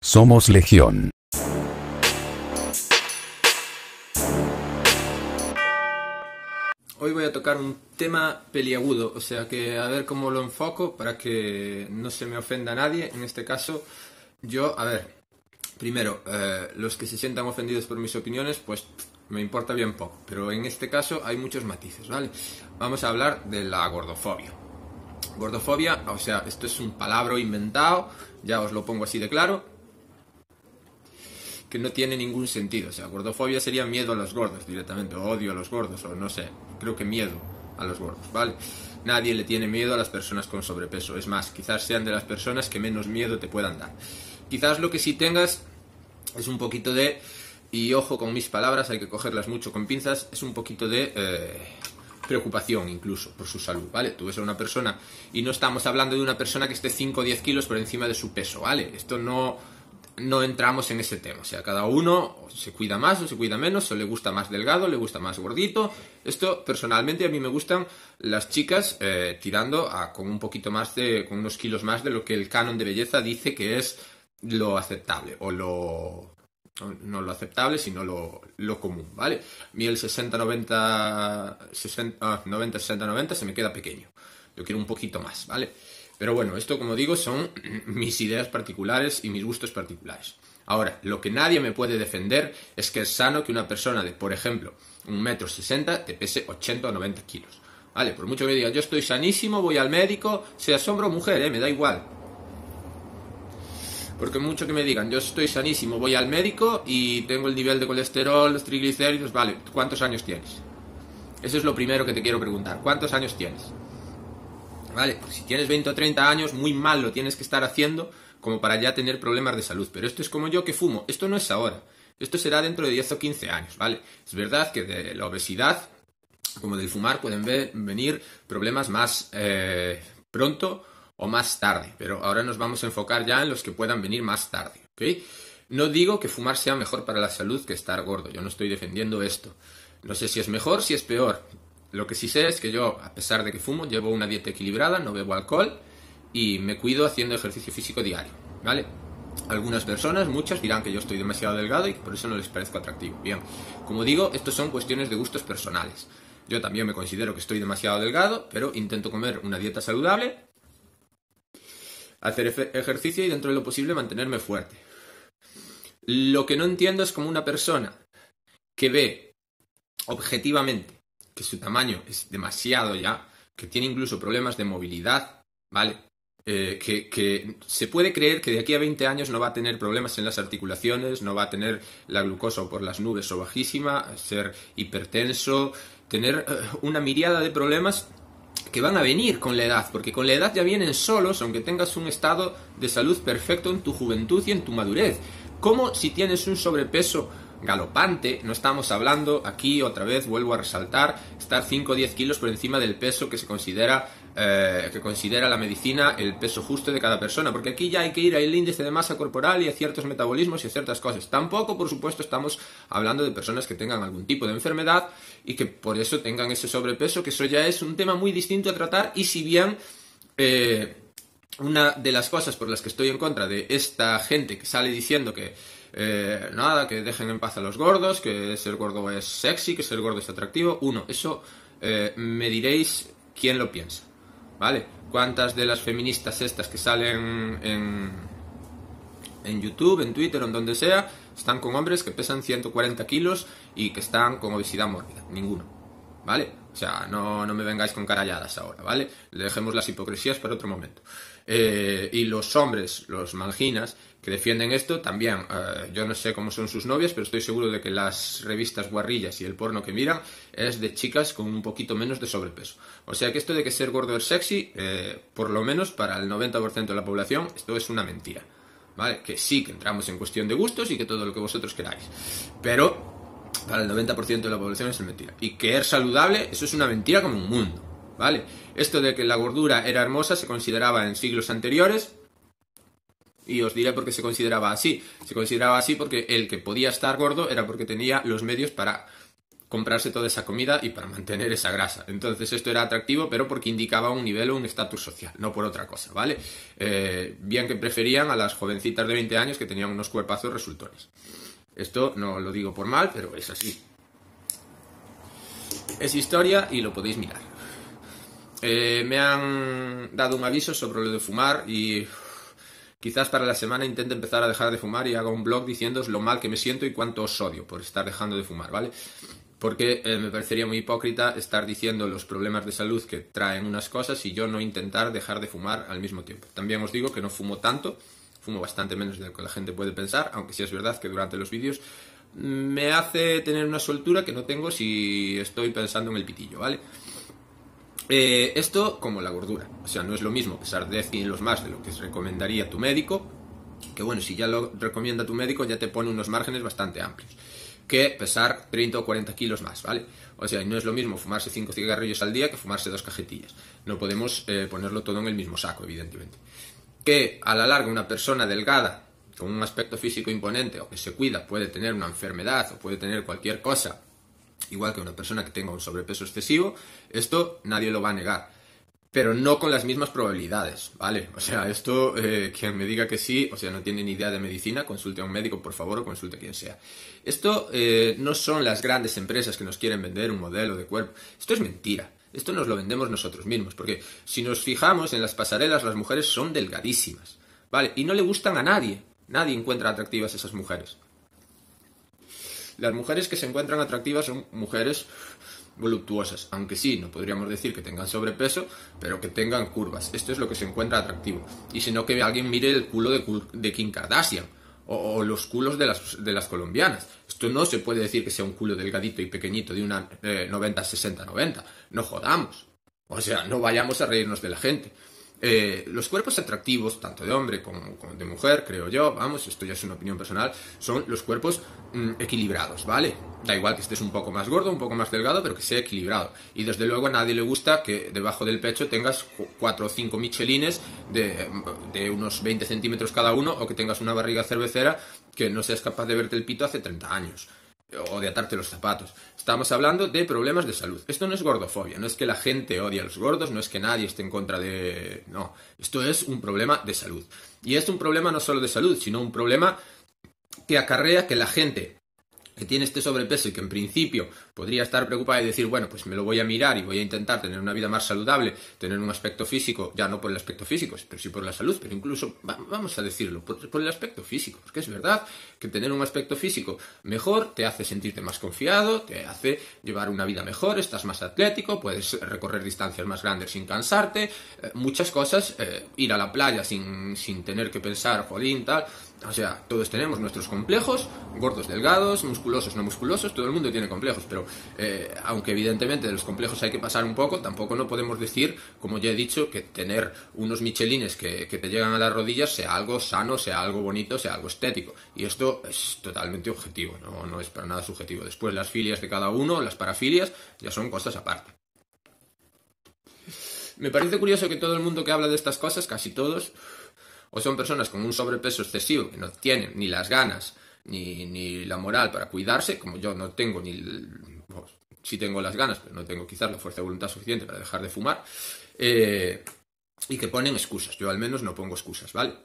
Somos Legión. Hoy voy a tocar un tema peliagudo, o sea que a ver cómo lo enfoco para que no se me ofenda a nadie. En este caso, primero, los que se sientan ofendidos por mis opiniones, pues me importa bien poco, pero en este caso hay muchos matices, ¿vale? Vamos a hablar de la gordofobia. Gordofobia, o sea, esto es un palabra inventado, ya os lo pongo así de claro, que no tiene ningún sentido. O sea, gordofobia sería miedo a los gordos directamente, o odio a los gordos, o no sé, creo que miedo a los gordos, ¿vale? Nadie le tiene miedo a las personas con sobrepeso, es más, quizás sean de las personas que menos miedo te puedan dar. Quizás lo que sí tengas es un poquito de, y ojo con mis palabras, hay que cogerlas mucho con pinzas, es un poquito de preocupación incluso por su salud, ¿vale? Tú ves a una persona, y no estamos hablando de una persona que esté 5 o 10 kilos por encima de su peso, ¿vale? Esto no entramos en ese tema, o sea, cada uno se cuida más o se cuida menos, o le gusta más delgado, le gusta más gordito. Esto, personalmente, a mí me gustan las chicas tirando con un poquito más con unos kilos más de lo que el canon de belleza dice que es lo aceptable, no lo aceptable, sino lo común, ¿vale? A mí el 60-90 60-90 se me queda pequeño, yo quiero un poquito más, ¿vale? Pero bueno, esto, como digo, son mis ideas particulares y mis gustos particulares. Ahora, lo que nadie me puede defender es que es sano que una persona de, por ejemplo, 1,60 m te pese 80 o 90 kilos. Vale, por mucho que me digan, yo estoy sanísimo, voy al médico, sea hombre o mujer, me da igual. Porque mucho que me digan, yo estoy sanísimo, voy al médico y tengo el nivel de colesterol, los triglicéridos, vale, ¿cuántos años tienes? Eso es lo primero que te quiero preguntar, ¿cuántos años tienes? Vale, pues si tienes 20 o 30 años, muy mal lo tienes que estar haciendo como para ya tener problemas de salud. Pero esto es como yo que fumo, esto no es ahora, esto será dentro de 10 o 15 años, ¿vale? Es verdad que de la obesidad, como del fumar, pueden venir problemas más pronto o más tarde, pero ahora nos vamos a enfocar ya en los que puedan venir más tarde, ¿ok? No digo que fumar sea mejor para la salud que estar gordo, yo no estoy defendiendo esto. No sé si es mejor, si es peor. Lo que sí sé es que yo, a pesar de que fumo, llevo una dieta equilibrada, no bebo alcohol y me cuido haciendo ejercicio físico diario, ¿vale? Algunas personas, muchas, dirán que yo estoy demasiado delgado y que por eso no les parezco atractivo. Bien, como digo, esto son cuestiones de gustos personales. Yo también me considero que estoy demasiado delgado, pero intento comer una dieta saludable, hacer ejercicio y dentro de lo posible mantenerme fuerte. Lo que no entiendo es como una persona que ve objetivamente que su tamaño es demasiado ya, que tiene incluso problemas de movilidad, ¿vale? Que se puede creer que de aquí a 20 años no va a tener problemas en las articulaciones, no va a tener la glucosa por las nubes o bajísima, ser hipertenso, tener una miriada de problemas que van a venir con la edad, porque con la edad ya vienen solos, aunque tengas un estado de salud perfecto en tu juventud y en tu madurez. Como si tienes un sobrepeso galopante, no estamos hablando, aquí otra vez vuelvo a resaltar, estar 5 o 10 kilos por encima del peso que se considera la medicina el peso justo de cada persona, porque aquí ya hay que ir al índice de masa corporal y a ciertos metabolismos y a ciertas cosas. Tampoco, por supuesto, estamos hablando de personas que tengan algún tipo de enfermedad y que por eso tengan ese sobrepeso, que eso ya es un tema muy distinto a tratar. Y si bien una de las cosas por las que estoy en contra de esta gente que sale diciendo que que dejen en paz a los gordos, que ser gordo es sexy, que ser gordo es atractivo. Eso me diréis quién lo piensa, ¿vale? ¿Cuántas de las feministas estas que salen en YouTube, en Twitter o en donde sea, están con hombres que pesan 140 kilos y que están con obesidad mórbida? Ninguno, ¿vale? O sea, no me vengáis con caralladas ahora, ¿vale? Dejemos las hipocresías para otro momento. Y los hombres, los manginas, que defienden esto, también, yo no sé cómo son sus novias, pero estoy seguro de que las revistas guarrillas y el porno que miran es de chicas con un poquito menos de sobrepeso. O sea que esto de que ser gordo es sexy, por lo menos para el 90% de la población, esto es una mentira, ¿vale? Que sí, que entramos en cuestión de gustos y que todo lo que vosotros queráis, pero para el 90% de la población es mentira. Y que es saludable, eso es una mentira como un mundo, ¿vale? Esto de que la gordura era hermosa se consideraba en siglos anteriores, y os diré por qué se consideraba así. Se consideraba así porque el que podía estar gordo era porque tenía los medios para comprarse toda esa comida y para mantener esa grasa. Entonces esto era atractivo, pero porque indicaba un nivel o un estatus social, no por otra cosa, ¿vale? Bien que preferían a las jovencitas de 20 años que tenían unos cuerpazos resultones. Esto no lo digo por mal, pero es así. Es historia y lo podéis mirar. Me han dado un aviso sobre lo de fumar y quizás para la semana intente empezar a dejar de fumar y haga un blog diciéndoos lo mal que me siento y cuánto os odio por estar dejando de fumar, ¿vale? Porque me parecería muy hipócrita estar diciendo los problemas de salud que traen unas cosas y yo no intentar dejar de fumar al mismo tiempo. También os digo que no fumo tanto, fumo bastante menos de lo que la gente puede pensar, aunque sí es verdad que durante los vídeos me hace tener una soltura que no tengo si estoy pensando en el pitillo, ¿vale? Esto como la gordura, o sea, no es lo mismo pesar 10 kilos más de lo que recomendaría tu médico, que bueno, si ya lo recomienda tu médico ya te pone unos márgenes bastante amplios, que pesar 30 o 40 kilos más, ¿vale? O sea, no es lo mismo fumarse 5 cigarrillos al día que fumarse 2 cajetillas. No podemos ponerlo todo en el mismo saco, evidentemente. Que a la larga una persona delgada, con un aspecto físico imponente o que se cuida, puede tener una enfermedad o puede tener cualquier cosa, igual que una persona que tenga un sobrepeso excesivo, esto nadie lo va a negar, pero no con las mismas probabilidades, ¿vale? O sea, esto, quien me diga que sí, o sea, no tiene ni idea de medicina, consulte a un médico, por favor, o consulte a quien sea. Esto no son las grandes empresas que nos quieren vender un modelo de cuerpo, esto es mentira. Esto nos lo vendemos nosotros mismos, porque si nos fijamos en las pasarelas, las mujeres son delgadísimas, ¿vale? Y no le gustan a nadie, nadie encuentra atractivas esas mujeres. Las mujeres que se encuentran atractivas son mujeres voluptuosas, aunque sí, no podríamos decir que tengan sobrepeso, pero que tengan curvas. Esto es lo que se encuentra atractivo. Y si no, que alguien mire el culo de Kim Kardashian o los culos de las colombianas. Esto no se puede decir que sea un culo delgadito y pequeñito de una 90, 60, 90. No jodamos. O sea, no vayamos a reírnos de la gente. Los cuerpos atractivos, tanto de hombre como de mujer, creo yo, vamos, esto ya es una opinión personal, son los cuerpos equilibrados, ¿vale? Da igual que estés un poco más gordo, un poco más delgado, pero que sea equilibrado. Y desde luego a nadie le gusta que debajo del pecho tengas 4 o 5 michelines de unos 20 centímetros cada uno, o que tengas una barriga cervecera que no seas capaz de verte el pito hace 30 años. O de atarte los zapatos. Estamos hablando de problemas de salud. Esto no es gordofobia, no es que la gente odie a los gordos, no es que nadie esté en contra de... No, esto es un problema de salud. Y es un problema no solo de salud, sino un problema que acarrea que la gente que tiene este sobrepeso y que en principio podría estar preocupada y decir, bueno, pues me lo voy a mirar y voy a intentar tener una vida más saludable, tener un aspecto físico, ya no por el aspecto físico, pero sí por la salud, pero incluso, vamos a decirlo, por el aspecto físico, porque es verdad que tener un aspecto físico mejor te hace sentirte más confiado, te hace llevar una vida mejor, estás más atlético, puedes recorrer distancias más grandes sin cansarte, muchas cosas, ir a la playa sin tener que pensar, jolín, tal. O sea, todos tenemos nuestros complejos, gordos, delgados, musculosos, no musculosos, todo el mundo tiene complejos, pero aunque evidentemente de los complejos hay que pasar un poco, tampoco no podemos decir, como ya he dicho, que tener unos michelines que te llegan a las rodillas sea algo sano, sea algo bonito, sea algo estético. Y esto es totalmente objetivo, no es para nada subjetivo. Después las filias de cada uno, las parafilias, ya son cosas aparte. Me parece curioso que todo el mundo que habla de estas cosas, casi todos, o son personas con un sobrepeso excesivo que no tienen ni las ganas ni la moral para cuidarse, como yo no tengo sí tengo las ganas, pero no tengo quizás la fuerza de voluntad suficiente para dejar de fumar, y que ponen excusas. Yo al menos no pongo excusas, ¿vale?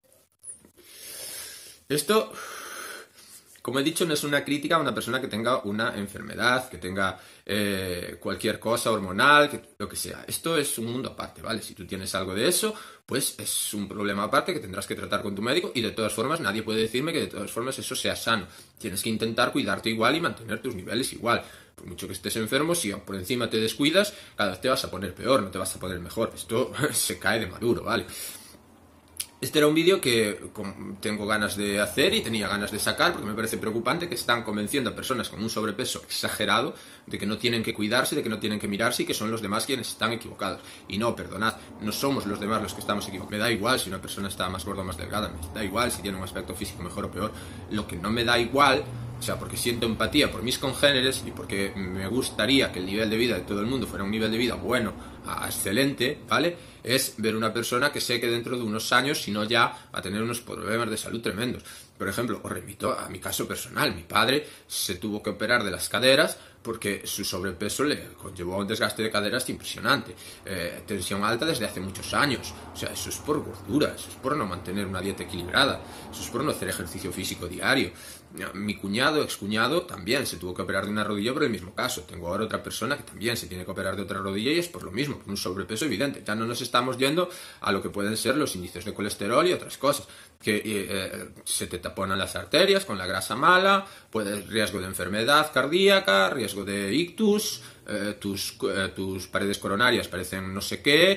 Esto, como he dicho, no es una crítica a una persona que tenga una enfermedad, que tenga cualquier cosa hormonal, lo que sea. Esto es un mundo aparte, ¿vale? Si tú tienes algo de eso, pues es un problema aparte que tendrás que tratar con tu médico, y de todas formas nadie puede decirme que de todas formas eso sea sano. Tienes que intentar cuidarte igual y mantener tus niveles igual. Por mucho que estés enfermo, si por encima te descuidas, cada vez te vas a poner peor, no te vas a poner mejor. Esto se cae de maduro, ¿vale? Este era un vídeo que tengo ganas de hacer y tenía ganas de sacar porque me parece preocupante que están convenciendo a personas con un sobrepeso exagerado de que no tienen que cuidarse, de que no tienen que mirarse y que son los demás quienes están equivocados. Y no, perdonad, no somos los demás los que estamos equivocados. Me da igual si una persona está más gorda o más delgada, me da igual si tiene un aspecto físico mejor o peor. Lo que no me da igual, o sea, porque siento empatía por mis congéneres y porque me gustaría que el nivel de vida de todo el mundo fuera un nivel de vida bueno, a excelente, ¿vale? Es ver una persona que sé que dentro de unos años, si no ya, va a tener unos problemas de salud tremendos. Por ejemplo, os remito a mi caso personal. Mi padre se tuvo que operar de las caderas porque su sobrepeso le conllevó un desgaste de caderas impresionante. Tensión alta desde hace muchos años. O sea, eso es por gordura, eso es por no mantener una dieta equilibrada, eso es por no hacer ejercicio físico diario. Mi cuñado, excuñado, también se tuvo que operar de una rodilla por el mismo caso. Tengo ahora otra persona que también se tiene que operar de otra rodilla y es por lo mismo, por un sobrepeso evidente. Ya no nos estamos yendo a lo que pueden ser los índices de colesterol y otras cosas. Que se te taponan las arterias con la grasa mala, puedes riesgo de enfermedad cardíaca, riesgo de ictus, tus paredes coronarias parecen no sé qué,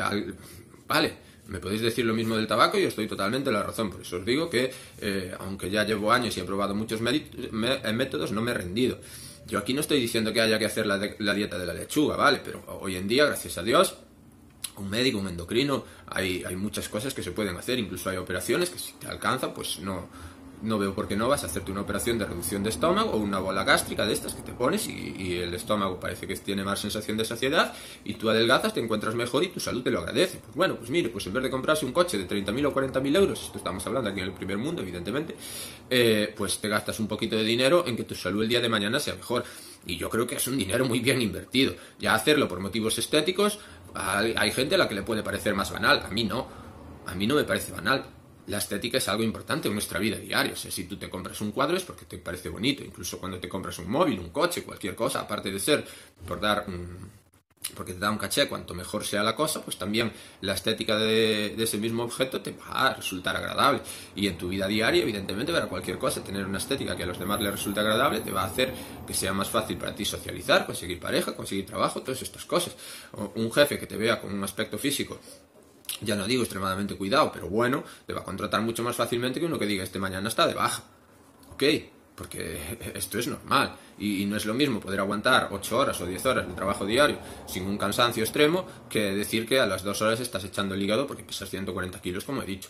vale. Me podéis decir lo mismo del tabaco y yo estoy totalmente en la razón. Por eso os digo que, aunque ya llevo años y he probado muchos métodos, no me he rendido. Yo aquí no estoy diciendo que haya que hacer la dieta de la lechuga, ¿vale? Pero hoy en día, gracias a Dios, un médico, un endocrino, hay muchas cosas que se pueden hacer. Incluso hay operaciones que si te alcanzan, pues no veo por qué no vas a hacerte una operación de reducción de estómago o una bola gástrica de estas que te pones y el estómago parece que tiene más sensación de saciedad y tú adelgazas, te encuentras mejor y tu salud te lo agradece. Pues bueno, pues mire, pues en vez de comprarse un coche de 30.000 o 40.000 euros, esto estamos hablando aquí en el primer mundo, evidentemente, pues te gastas un poquito de dinero en que tu salud el día de mañana sea mejor. Y yo creo que es un dinero muy bien invertido. Ya hacerlo por motivos estéticos, hay gente a la que le puede parecer más banal. A mí no me parece banal. La estética es algo importante en nuestra vida diaria. O sea, si tú te compras un cuadro es porque te parece bonito. Incluso cuando te compras un móvil, un coche, cualquier cosa, aparte de ser porque te da un caché, cuanto mejor sea la cosa, pues también la estética de ese mismo objeto te va a resultar agradable. Y en tu vida diaria, evidentemente, para cualquier cosa, tener una estética que a los demás les resulte agradable te va a hacer que sea más fácil para ti socializar, conseguir pareja, conseguir trabajo, todas estas cosas. O un jefe que te vea con un aspecto físico, ya no digo extremadamente cuidado, pero bueno, te va a contratar mucho más fácilmente que uno que diga este mañana está de baja. ¿Ok? Porque esto es normal. Y no es lo mismo poder aguantar 8 horas o 10 horas de trabajo diario sin un cansancio extremo que decir que a las 2 horas estás echando el hígado porque pesas 140 kilos, como he dicho.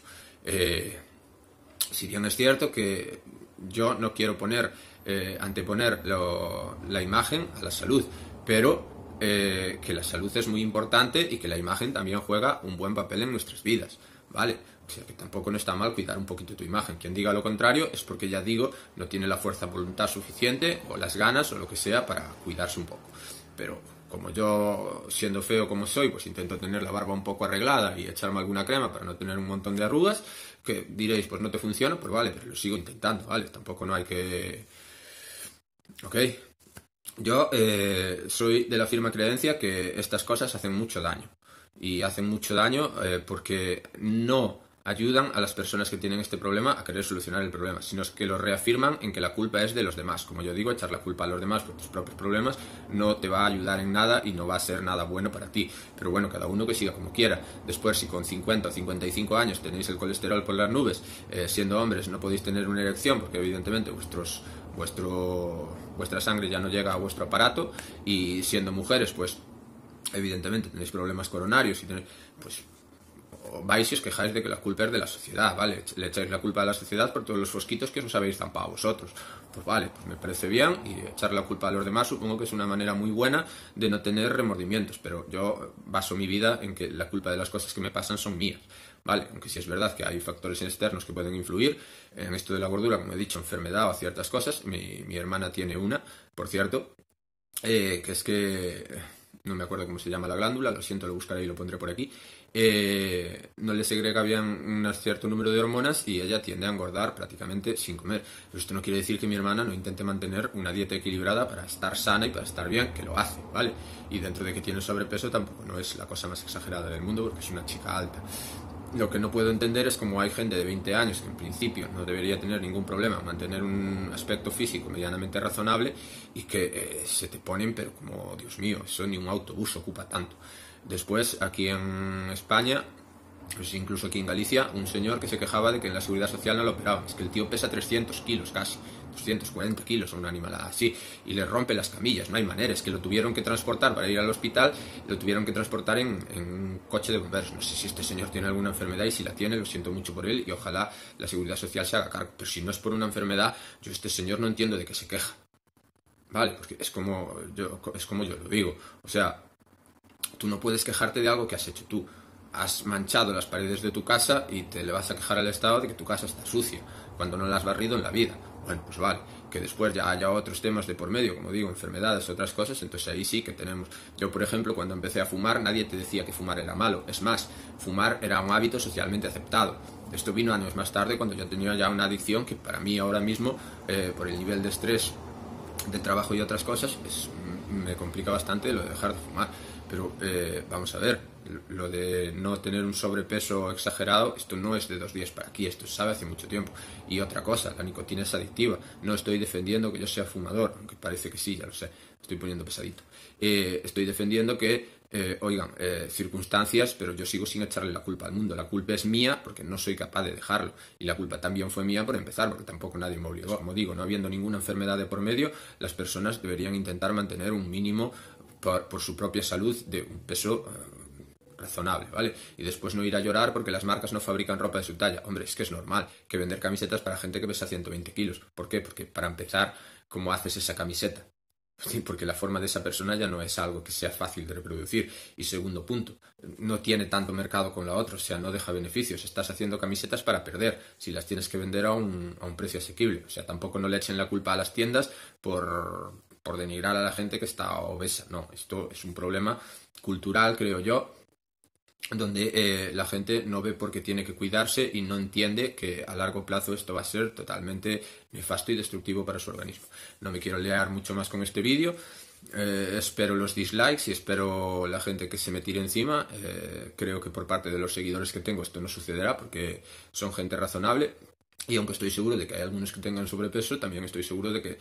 Si bien es cierto que yo no quiero anteponer la imagen a la salud, pero que la salud es muy importante y que la imagen también juega un buen papel en nuestras vidas, ¿vale? O sea, que tampoco no está mal cuidar un poquito tu imagen. Quien diga lo contrario es porque, ya digo, no tiene la fuerza de voluntad suficiente o las ganas o lo que sea para cuidarse un poco. Pero como yo, siendo feo como soy, pues intento tener la barba un poco arreglada y echarme alguna crema para no tener un montón de arrugas, que diréis, pues no te funciona, pues vale, pero lo sigo intentando, ¿vale? Tampoco no hay que... ¿Ok? Yo soy de la firme creencia que estas cosas hacen mucho daño. Y hacen mucho daño porque no ayudan a las personas que tienen este problema a querer solucionar el problema, sino que lo reafirman en que la culpa es de los demás. Como yo digo, echar la culpa a los demás por tus propios problemas no te va a ayudar en nada y no va a ser nada bueno para ti. Pero bueno, cada uno que siga como quiera. Después, si con 50 o 55 años tenéis el colesterol por las nubes, siendo hombres no podéis tener una erección porque evidentemente vuestra sangre ya no llega a vuestro aparato, y siendo mujeres, pues evidentemente tenéis problemas coronarios y pues vais y os quejáis de que la culpa es de la sociedad, ¿vale? Le echáis la culpa a la sociedad por todos los fosquitos que os habéis zampado vosotros. Pues vale, pues me parece bien, y echar la culpa a los demás supongo que es una manera muy buena de no tener remordimientos, pero yo baso mi vida en que la culpa de las cosas que me pasan son mías, ¿vale? Aunque sí es verdad que hay factores externos que pueden influir en esto de la gordura, como he dicho, enfermedad o ciertas cosas. Mi hermana tiene una, por cierto, que es que... no me acuerdo cómo se llama la glándula, lo siento, lo buscaré y lo pondré por aquí. No le segrega bien un cierto número de hormonas y ella tiende a engordar prácticamente sin comer. Pero esto no quiere decir que mi hermana no intente mantener una dieta equilibrada para estar sana y para estar bien, que lo hace, ¿vale? Y dentro de que tiene sobrepeso tampoco no es la cosa más exagerada del mundo porque es una chica alta. Lo que no puedo entender es cómo hay gente de 20 años que en principio no debería tener ningún problema en mantener un aspecto físico medianamente razonable y que se te ponen, pero como, Dios mío, eso ni un autobús ocupa tanto. Después, aquí en España, pues incluso aquí en Galicia, un señor que se quejaba de que en la Seguridad Social no lo operaban. Es que el tío pesa 300 kilos casi, 240 kilos, una animalada así, y le rompe las camillas, no hay manera. Es que lo tuvieron que transportar para ir al hospital, lo tuvieron que transportar en un coche de bomberos. No sé si este señor tiene alguna enfermedad, y si la tiene, lo siento mucho por él, y ojalá la Seguridad Social se haga cargo. Pero si no es por una enfermedad, yo este señor no entiendo de qué se queja. Vale, porque es como yo lo digo. O sea, tú no puedes quejarte de algo que has hecho tú. Has manchado las paredes de tu casa y te le vas a quejar al Estado de que tu casa está sucia, cuando no la has barrido en la vida. Bueno, pues vale, que después ya haya otros temas de por medio, como digo, enfermedades, otras cosas, entonces ahí sí que tenemos... Yo, por ejemplo, cuando empecé a fumar, nadie te decía que fumar era malo. Es más, fumar era un hábito socialmente aceptado. Esto vino años más tarde, cuando yo tenía ya una adicción que para mí ahora mismo, por el nivel de estrés del trabajo y otras cosas, me complica bastante lo de dejar de fumar. Pero vamos a ver, lo de no tener un sobrepeso exagerado, esto no es de 2 días para aquí, esto se sabe hace mucho tiempo. Y otra cosa, la nicotina es adictiva. No estoy defendiendo que yo sea fumador, aunque parece que sí, ya lo sé, estoy poniendo pesadito. Estoy defendiendo que, circunstancias, pero yo sigo sin echarle la culpa al mundo. La culpa es mía porque no soy capaz de dejarlo. Y la culpa también fue mía por empezar, porque tampoco nadie me obligó. Como digo, no habiendo ninguna enfermedad de por medio, las personas deberían intentar mantener un mínimo por su propia salud de un peso razonable, ¿vale? Y después no ir a llorar porque las marcas no fabrican ropa de su talla. Hombre, es que es normal que vender camisetas para gente que pesa 120 kilos. ¿Por qué? Porque para empezar, ¿cómo haces esa camiseta? Sí, porque la forma de esa persona ya no es algo que sea fácil de reproducir. Y segundo punto, no tiene tanto mercado con la otra, o sea, no deja beneficios. Estás haciendo camisetas para perder, si las tienes que vender a un precio asequible. O sea, tampoco no le echen la culpa a las tiendas por denigrar a la gente que está obesa. No, esto es un problema cultural, creo yo, donde la gente no ve por qué tiene que cuidarse y no entiende que a largo plazo esto va a ser totalmente nefasto y destructivo para su organismo. No me quiero liar mucho más con este vídeo. Espero los dislikes y espero la gente que se me tire encima. Creo que por parte de los seguidores que tengo esto no sucederá porque son gente razonable. Y aunque estoy seguro de que hay algunos que tengan sobrepeso, también estoy seguro de que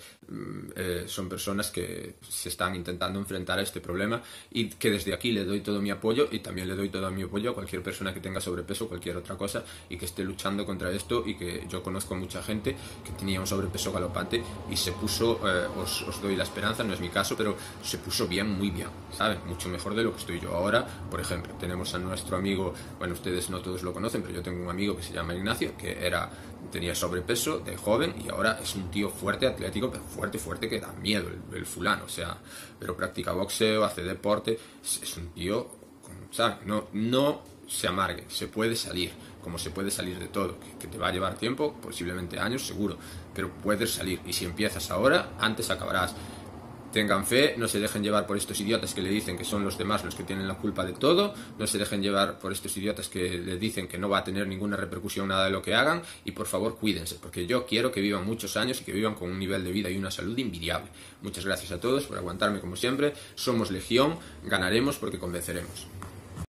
son personas que se están intentando enfrentar a este problema y que desde aquí le doy todo mi apoyo y también le doy todo mi apoyo a cualquier persona que tenga sobrepeso o cualquier otra cosa y que esté luchando contra esto. Y que yo conozco a mucha gente que tenía un sobrepeso galopante y se puso, os doy la esperanza, no es mi caso, pero se puso bien, muy bien, ¿saben? Mucho mejor de lo que estoy yo ahora. Por ejemplo, tenemos a nuestro amigo, bueno, ustedes no todos lo conocen, pero yo tengo un amigo que se llama Ignacio, que tenía sobrepeso de joven y ahora es un tío fuerte, atlético, pero fuerte que da miedo el fulano, o sea, pero practica boxeo, hace deporte, es un tío, ¿sabes? No se amargue, se puede salir, como se puede salir de todo, que te va a llevar tiempo, posiblemente años, seguro, pero puedes salir y si empiezas ahora, antes acabarás. Tengan fe, no se dejen llevar por estos idiotas que le dicen que son los demás los que tienen la culpa de todo, no se dejen llevar por estos idiotas que le dicen que no va a tener ninguna repercusión nada de lo que hagan y por favor cuídense, porque yo quiero que vivan muchos años y que vivan con un nivel de vida y una salud envidiable. Muchas gracias a todos por aguantarme como siempre, somos Legión, ganaremos porque convenceremos.